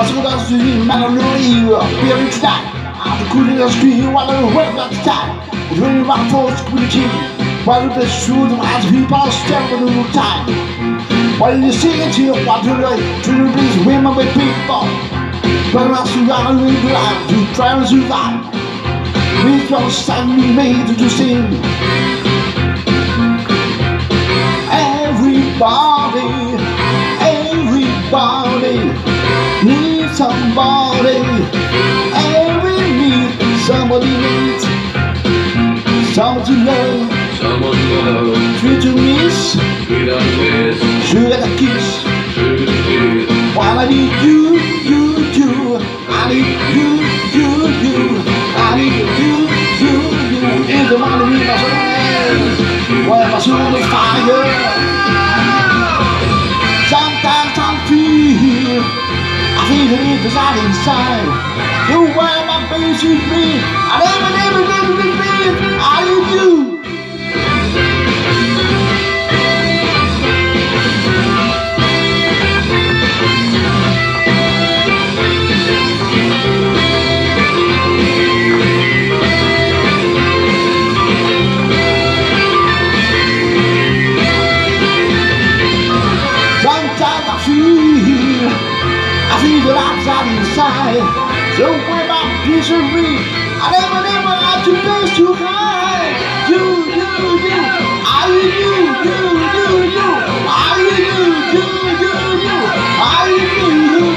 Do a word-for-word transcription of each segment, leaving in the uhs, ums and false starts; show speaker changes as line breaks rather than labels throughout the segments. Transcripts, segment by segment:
so that's the man of the year. Beer tonight, I'm the cool in the screen, while I wait at the time. It's really my force to the king. While the shoes and as people step on the time. While you sing it here, what do they to these women with people? But I surround with life to try and survive. With your son we made to sing. Everybody, everybody needs somebody. Every need somebody needs someone to love,
someone to love,
free to miss,
free to miss,
sugar to kiss.
sugar to kiss.
While I need you, you, you, I need you, you, you, I need you, you, you. In the morning, my soul, while my soul is fire. Sometimes I feel, I feel the need inside inside. You wear my basic me, I never, never, never, never, never, I need you. Sometimes I feel, I feel the outside inside. So when my piece of me, I never, never had to place too high. You, you, you, I you, you, you, you, I you, you, you, you, I you, you.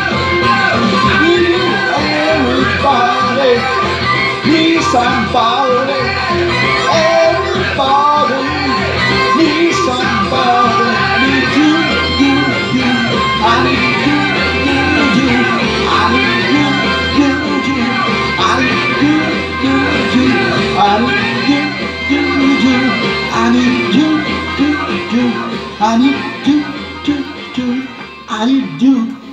Everybody needs somebody. Everybody needs somebody. I need you, you, you. I need you, you, you. I need you, you, you. I need you, you, you. I need you, you, you. I need you, you, you. I need you, you, you. I need you.